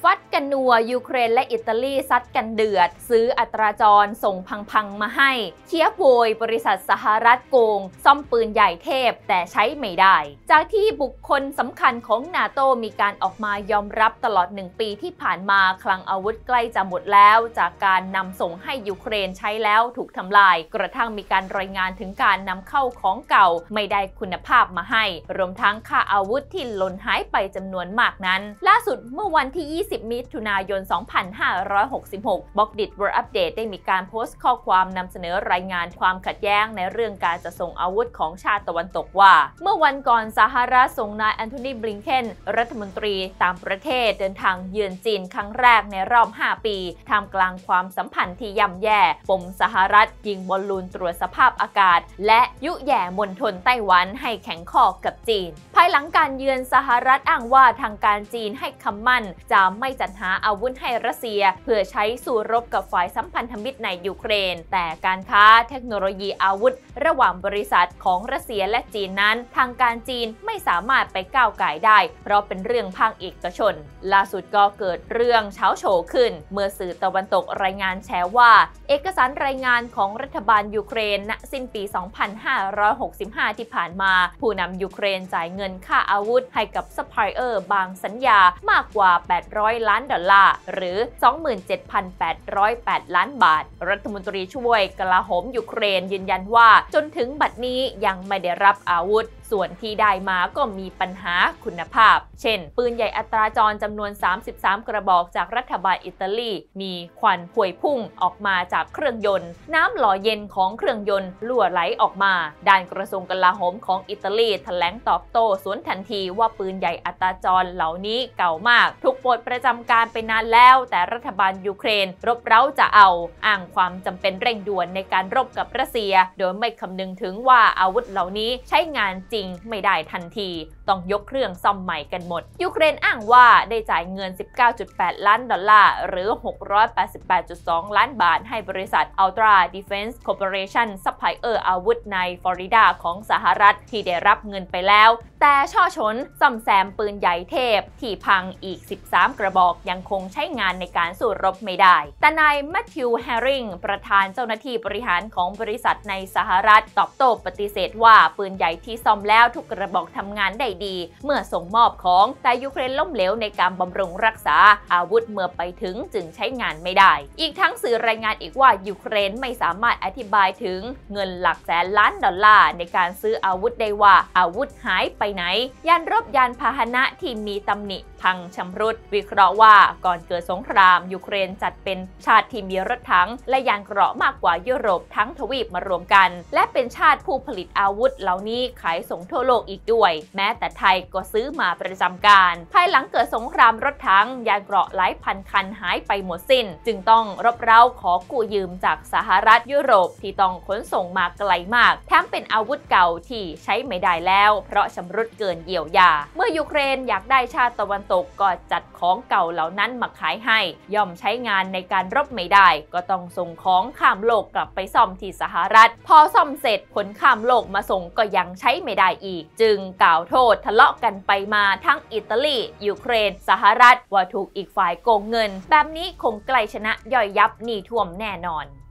ฟัดกันนัวยูเครนและอิตาลีซัดกันเดือดซื้ออัตราจรส่งพังๆมาให้เชียร์โวยบริษัทสหรัฐโกงซ่อมปืนใหญ่เทพแต่ใช้ไม่ได้จากที่บุคคลสำคัญของนาโตมีการออกมายอมรับตลอด1 ปีที่ผ่านมาคลังอาวุธใกล้จะหมดแล้วจากการนำส่งให้ยูเครนใช้แล้วถูกทำลายกระทั่งมีการรายงานถึงการนำเข้าของเก่าไม่ได้คุณภาพมาให้รวมทั้งค่าอาวุธที่หล่นหายไปจำนวนมากนั้นล่าสุดเมื่อวันที่20 มิถุนายน 2566 บล็อกดิท World Update ได้มีการโพสต์ข้อความนำเสนอรายงานความขัดแย้งในเรื่องการจะส่งอาวุธของชาติตะวันตกว่าเมื่อวันก่อนสหรัฐส่งนายแอนโทนี บลิงเคนรัฐมนตรีต่างประเทศเดินทางเยือนจีนครั้งแรกในรอบ 5 ปีท่ามกลางความสัมพันธ์ที่ย่ำแย่ปมสหรัฐยิงบอลลูนตรวจสภาพอากาศและยุแย่มณฑลไต้หวันให้แข็งข้อกับจีนภายหลังการเยือนสหรัฐอ้างว่าทางการจีนให้คำมั่นจะไม่จัดหาอาวุธให้รัสเซียเพื่อใช้สู้รบกับฝ่ายสัมพันธมิตรในยูเครนแต่การค้าเทคโนโลยีอาวุธระหว่างบริษัทของรัสเซียและจีนนั้นทางการจีนไม่สามารถไปก้าวก่ายได้เพราะเป็นเรื่องภาคเอกชนล่าสุดก็เกิดเรื่องเช้าโชว์ขึ้นเมื่อสื่อตะวันตกรายงานแชร์ว่าเอกสารรายงานของรัฐบาลยูเครนณสิ้นปี 2565 ที่ผ่านมาผู้นำยูเครนจ่ายเงินค่าอาวุธให้กับซัพพลายเออร์บางสัญญามากกว่า$800 ล้านหรือ 27,808 ล้านบาทรัฐมนตรีช่วยกลาโหมยูเครนยืนยันว่าจนถึงบัดนี้ยังไม่ได้รับอาวุธส่วนที่ได้มาก็มีปัญหาคุณภาพเช่นปืนใหญ่อัตราจรจำนวน33 กระบอกจากรัฐบาลอิตาลีมีควันพวยพุ่งออกมาจากเครื่องยนต์น้ำหล่อเย็นของเครื่องยนต์รั่วไหลออกมาด้านกระทรวงกลาโหมของอิตาลีแถลงตอบโต้สวนทันทีว่าปืนใหญ่อัตราจรเหล่านี้เก่ามากถูกปลดประจำการไปนานแล้วแต่รัฐบาลยูเครนรบเร้าจะเอาอ้างความจำเป็นเร่งด่วนในการรบกับรัสเซียโดยไม่คำนึงถึงว่าอาวุธเหล่านี้ใช้งานจริงไม่ได้ทันทีต้องยกเครื่องซ่อมใหม่กันหมดยูเครนอ้างว่าได้จ่ายเงิน$19.8 ล้านหรือ 688.2 ล้านบาทให้บริษัท Ultra Defense Corporation ซัพพลายเออร์อาวุธในฟลอริดาของสหรัฐที่ได้รับเงินไปแล้วแต่ช่อฉนซ่อมแซมปืนใหญ่เทพที่พังอีก13 กระบอกยังคงใช้งานในการสู้รบไม่ได้แต่นายแมทธิว แฮร์ริงประธานเจ้าหน้าที่บริหารของบริษัทในสหรัฐตอบโต้ปฏิเสธว่าปืนใหญ่ที่ซ่อมแล้วทุกกระบอกทำงานได้ดีเมื่อส่งมอบของแต่ยูเครนล้มเหลวในการบำรุงรักษาอาวุธเมื่อไปถึงจึงใช้งานไม่ได้อีกทั้งสื่อรายงานอีกว่ายูเครนไม่สามารถอธิบายถึงเงินหลักแสนล้านดอลลาร์ในการซื้ออาวุธได้ว่าอาวุธหายไปไหนยานรบยานพาหนะที่มีตำหนิพังชำรุดวิเคราะห์ว่าก่อนเกิดสงครามยูเครนจัดเป็นชาติที่มีรถถังและยานเกราะมากกว่ายุโรปทั้งทวีปมารวมกันและเป็นชาติผู้ผลิตอาวุธเหล่านี้ขายส่งทั่วโลกอีกด้วยแม้แต่ไทยก็ซื้อมาประจำการภายหลังเกิดสงครามรถถังยานเกราะหลายพันคันหายไปหมดสิ้นจึงต้องรบเร้าขอกู้ยืมจากสหรัฐยุโรปที่ต้องขนส่งมาไกลมากแถมเป็นอาวุธเก่าที่ใช้ไม่ได้แล้วเพราะชำรุดเกินเยียวยาเมื่อยูเครนอยากได้ชาติตะวันตกก็จัดของเก่าเหล่านั้นมาขายให้ย่อมใช้งานในการรบไม่ได้ก็ต้องส่งของข้ามโลกกลับไปซ่อมที่สหรัฐพอซ่อมเสร็จขนข้ามโลกมาส่งก็ยังใช้ไม่ได้อีกจึงกล่าวโทษทะเลาะกันไปมาทั้งอิตาลียูเครนสหรัฐว่าถูกอีกฝ่ายโกงเงินแบบนี้คงใกล้ชนะย่อยยับหนี้ท่วมแน่นอน